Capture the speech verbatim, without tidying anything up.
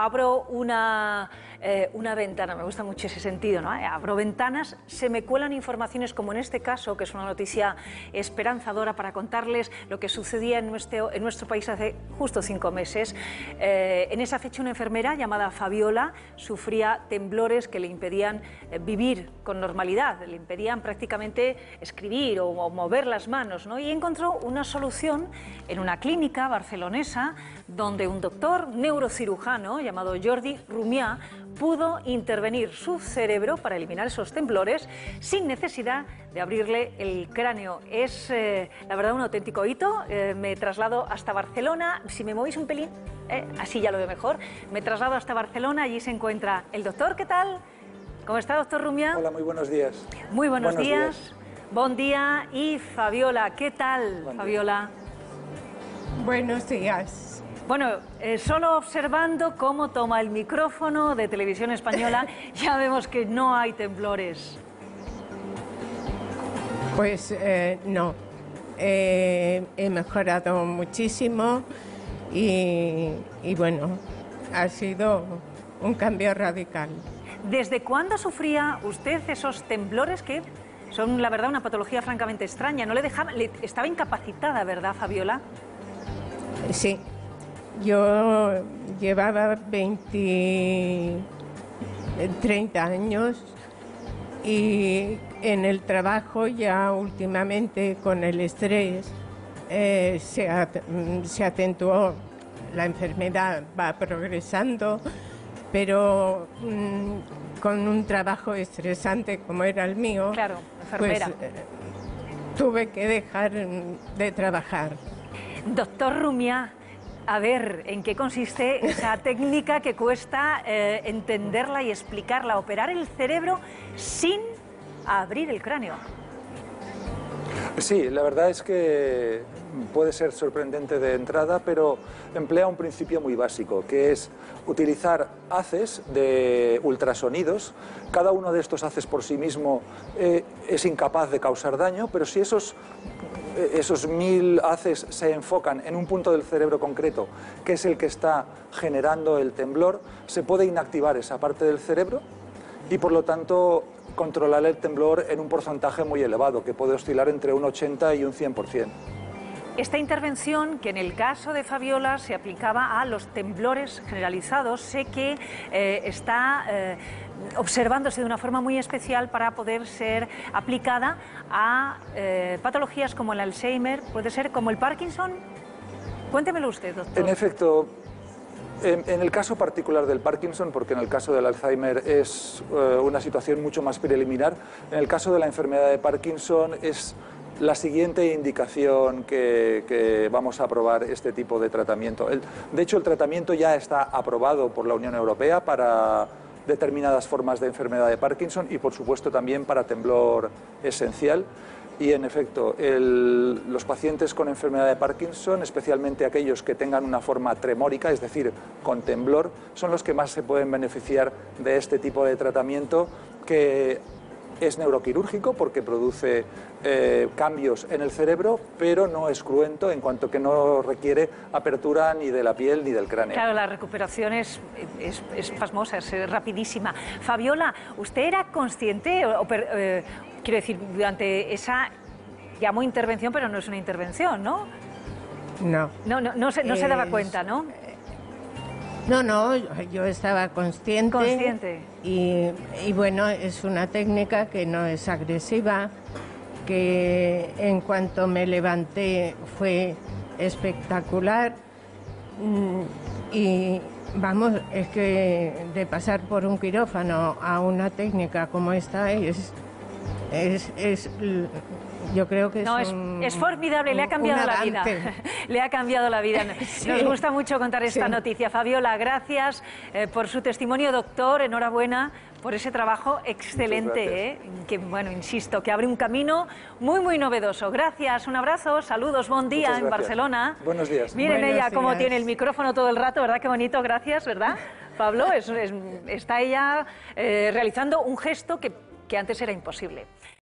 abro una, eh, una ventana, me gusta mucho ese sentido, ¿no? Abro ventanas, se me cuelan informaciones como en este caso, que es una noticia esperanzadora para contarles lo que sucedía en nuestro, en nuestro país hace justo cinco meses. Eh, en esa fecha una enfermera llamada Fabiola sufría temblores que le impedían eh, vivir con normalidad, le impedían prácticamente escribir o, o mover las manos, ¿no? Y encontró una solución en una clínica barcelonesa donde un doctor neurocirujano llamado Jordi Rumià pudo intervenir su cerebro para eliminar esos temblores sin necesidad de abrirle el cráneo. Es, eh, la verdad, un auténtico hito. Eh, me traslado hasta Barcelona. Si me movéis un pelín, eh, así ya lo veo mejor. Me traslado hasta Barcelona, allí se encuentra el doctor. ¿Qué tal? ¿Cómo está, doctor Rumià? Hola, muy buenos días. Muy buenos, buenos días. días. Buen día. Y Fabiola, ¿qué tal, Buen Fabiola? Buenos días. Bueno, eh, solo observando cómo toma el micrófono de Televisión Española, ya vemos que no hay temblores. Pues eh, no, eh, he mejorado muchísimo y, y bueno, ha sido un cambio radical. ¿Desde cuándo sufría usted esos temblores que son, la verdad, una patología francamente extraña? No le dejaba, le, estaba incapacitada, ¿verdad, Fabiola? Sí, yo llevaba veinte, treinta años y en el trabajo ya últimamente con el estrés eh, se, at se acentuó, la enfermedad va progresando, pero mmm, con un trabajo estresante como era el mío, claro, enfermera. pues eh, tuve que dejar de trabajar. Doctor Rumià, a ver, ¿en qué consiste esa técnica que cuesta eh, entenderla y explicarla? Operar el cerebro sin abrir el cráneo. Sí, la verdad es que puede ser sorprendente de entrada, pero emplea un principio muy básico, que es utilizar haces de ultrasonidos. Cada uno de estos haces por sí mismo eh, es incapaz de causar daño, pero si esos, esos mil haces se enfocan en un punto del cerebro concreto, que es el que está generando el temblor, se puede inactivar esa parte del cerebro y por lo tanto controlar el temblor en un porcentaje muy elevado, que puede oscilar entre un ochenta y un cien por cien. Esta intervención, que en el caso de Fabiola se aplicaba a los temblores generalizados, sé que eh, está eh, observándose de una forma muy especial para poder ser aplicada a eh, patologías como el Alzheimer, puede ser como el Parkinson. Cuéntemelo usted, doctor. En efecto, en, en el caso particular del Parkinson, porque en el caso del Alzheimer es eh, una situación mucho más preliminar, en el caso de la enfermedad de Parkinson es la siguiente indicación que, que vamos a aprobar este tipo de tratamiento. El, de hecho, el tratamiento ya está aprobado por la Unión Europea para determinadas formas de enfermedad de Parkinson y, por supuesto, también para temblor esencial. Y, en efecto, el, los pacientes con enfermedad de Parkinson, especialmente aquellos que tengan una forma tremórica, es decir, con temblor, son los que más se pueden beneficiar de este tipo de tratamiento, que es neuroquirúrgico porque produce eh, cambios en el cerebro, pero no es cruento en cuanto que no requiere apertura ni de la piel ni del cráneo. Claro, la recuperación es, es, es pasmosa, es rapidísima. Fabiola, ¿usted era consciente, o, eh, quiero decir, durante esa, llamo intervención, pero no es una intervención, ¿no? No. No, no, no, se, no es... se daba cuenta, ¿no? No, no, yo estaba consciente. Consciente. Y, y bueno, es una técnica que no es agresiva, que en cuanto me levanté fue espectacular. Y vamos, es que de pasar por un quirófano a una técnica como esta es, es, es yo creo que es, no, es, un, es formidable, le ha cambiado la vida. Le ha cambiado la vida. Sí. Nos gusta mucho contar esta Sí. noticia. Fabiola, gracias eh, por su testimonio, doctor. Enhorabuena por ese trabajo excelente, eh, que, bueno, insisto, que abre un camino muy, muy novedoso. Gracias, un abrazo, saludos, buen día en Barcelona. Buenos días. Miren Buenos ella cómo días. tiene el micrófono todo el rato, ¿verdad? Qué bonito, gracias, ¿verdad? Pablo, es, es, está ella eh, realizando un gesto que, que antes era imposible.